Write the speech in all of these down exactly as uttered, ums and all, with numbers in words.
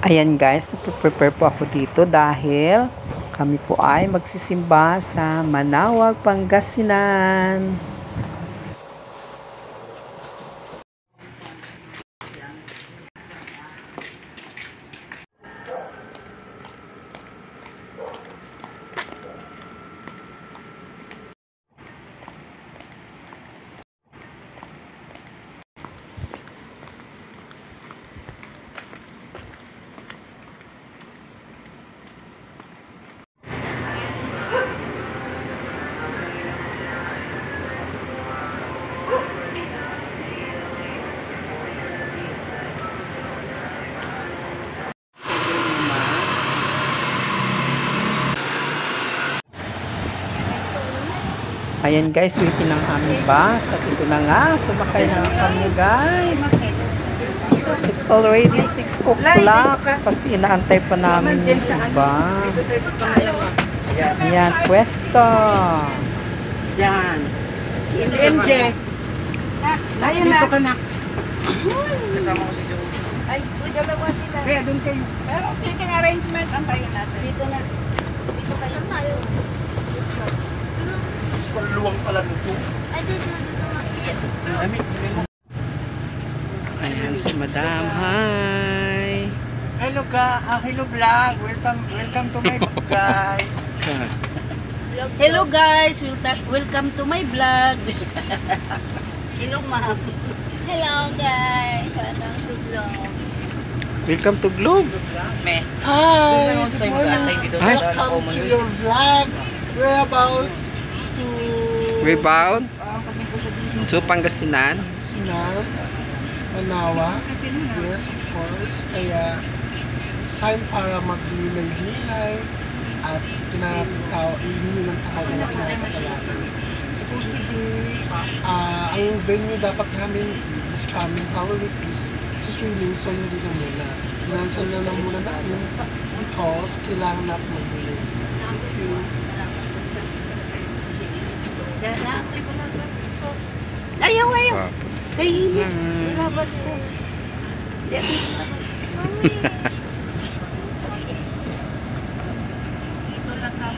Ayan guys, nagpe-prepare po ako dito dahil kami po ay magsisimba sa Manawag, Pangasinan. Ayan guys, waiting ng aming bus. At ito na nga, sumakay na kami guys. It's already six o'clock. Kasi inaantay pa namin yung iba. Ayan, pwesto. Yan. Si M J. Ayan na. Dito ka na. Kasama ko si Joe. Ay, dalawa sila. Kaya doon kayo. Pero sitting arrangement, antayin natin. Dito na. Dito kayo. Tayo. Luwang pala nito. Ay, dito, dito. Ayan si Madam. Hi. Hello ka. Ah, hello vlog. Welcome, welcome to my vlog guys. Hello guys. Welcome to my vlog. Hello ma'am. Hello guys. Welcome to vlog. Welcome to Globe. Me. Hi, good morning. Welcome to your vlog. We're about to Rebound. To Pangasinan. Sinan, Manawa. Yes, of course. Kaya it's time para magnilay-nilay at kinakapit tao, ihingi ng tao na kinakasalanan. Supposed to be, uh, ang venue dapat namin this coming Halloween is sa swimming, so hindi na muna. Kinansel na lang muna namin because kailangan natin magnilay-nilay. Thank you. Ayaw, ayaw. Kay Himit. Ilabat ko. Dito lang kami.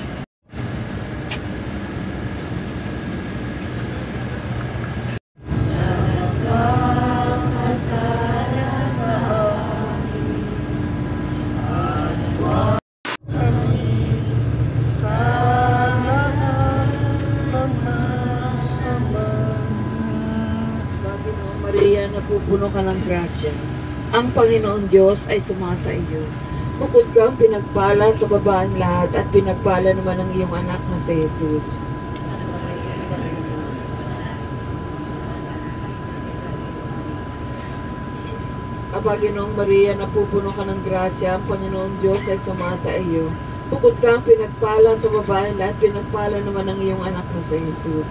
Maria, napupuno ka ng grasya. Ang Panginoon Diyos ay sumasa iyo. Bukod kang pinagpala sa babaeng lahat at pinagpala naman ang iyong anak na si Jesus. Aba, Ginoong Maria, napupuno ka ng grasya. Ang Panginoon Diyos ay sumasa iyo. Bukod kang pinagpala sa babaeng lahat, pinagpala naman ang iyong anak na si Jesus.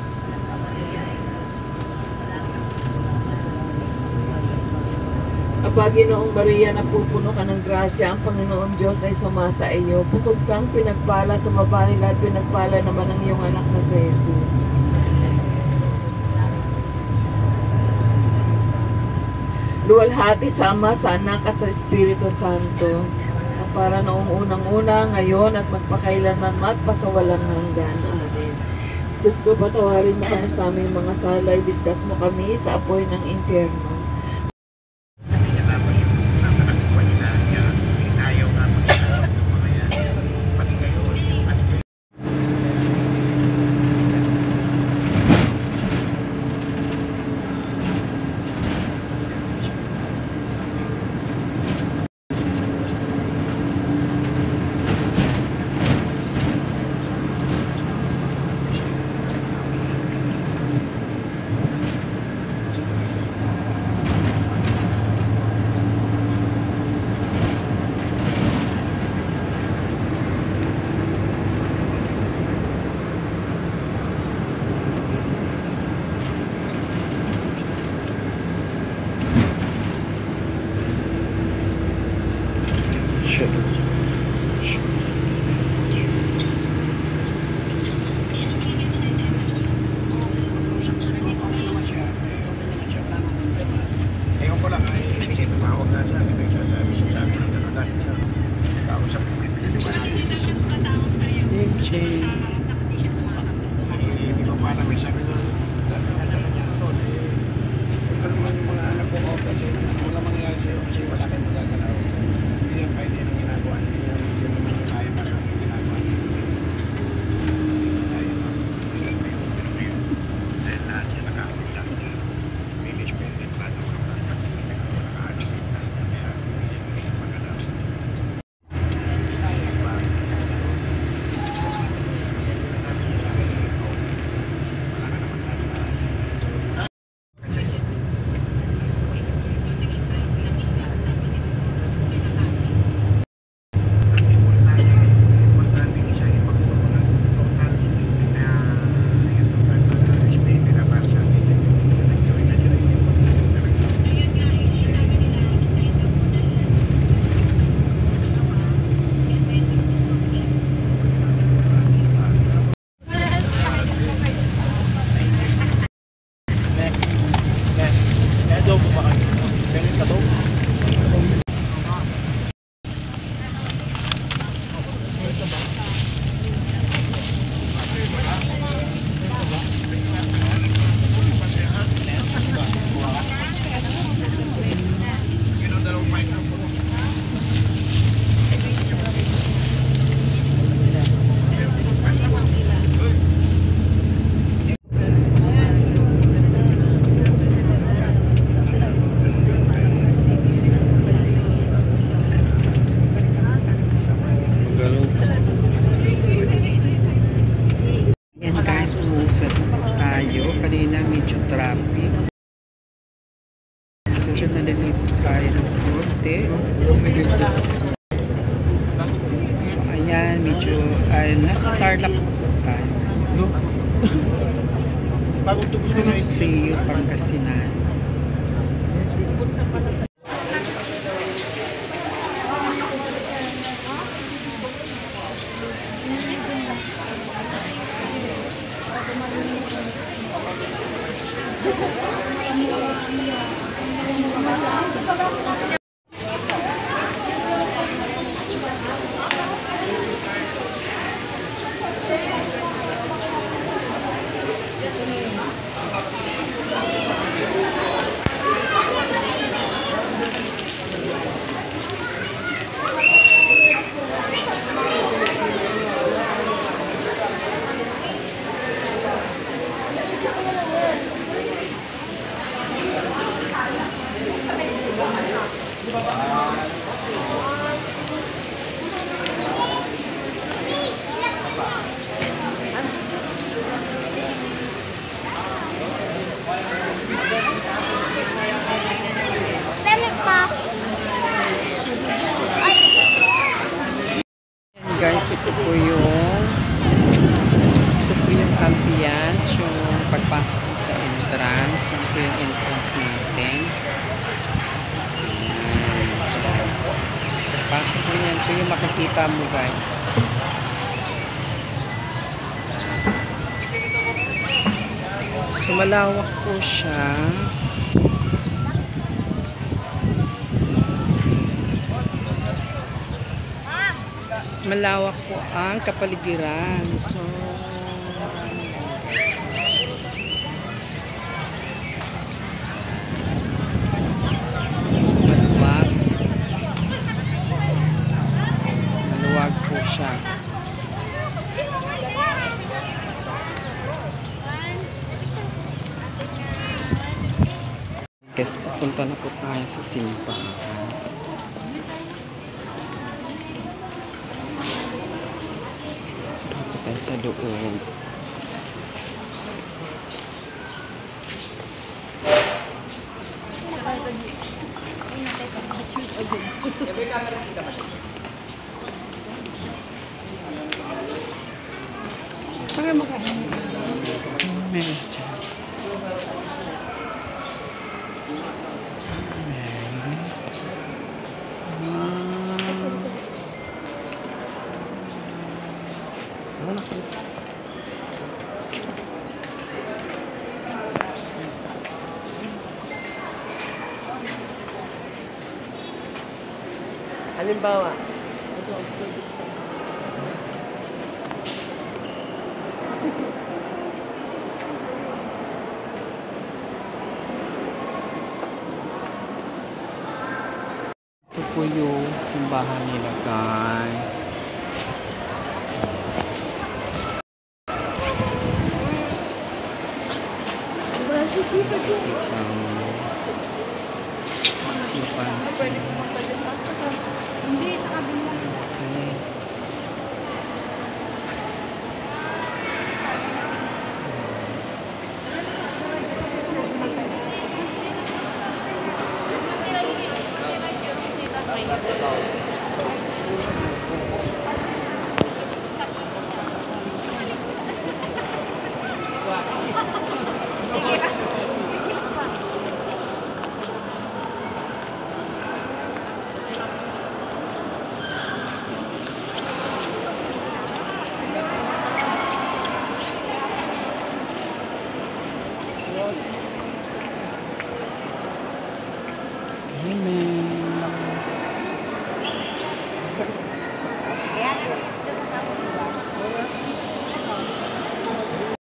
Aba, Ginoong Maria, napupuno ka ng grasya, ang Panginoon Diyos ay sumasa iyo. Bukod kang pinagpala sa babaeng lahat, pinagpala naman ang iyong anak na si Jesus. Luwalhati sa Ama, sa Anak at sa Espiritu Santo, na para noong unang-una, ngayon at magpakailanman magpasawalang hanggan. Amen. Jesus ko, patawarin mo kami sa aming mga salay, ligtas mo kami sa apoy ng impyerno. Ewan ko lang, ay, kasi tumawag na lang, nagsasabi siya sa akin, gano'n na. Sa Tarlac po tayo. No? Bagong tubos ko na Sa Pangasinan. Guys, ito po yung ito po yung ambience, yung pagpasok mo sa entrance. Yan po yung entrance natin. Ayan. Pagpasok mo yan po yung makikita mo, guys. So malawak po siya. Malawak po ang kapaligiran. So, so maluwag. Maluwag po siya. Guys, papunta na po tayo sa simbahan. Tayo sa loob. Para makahin. Meron dyan. Halimbawa, ito po yung simbahan nila, guys. Si Pansin. Hindi, sa kabila. Okay. Amen.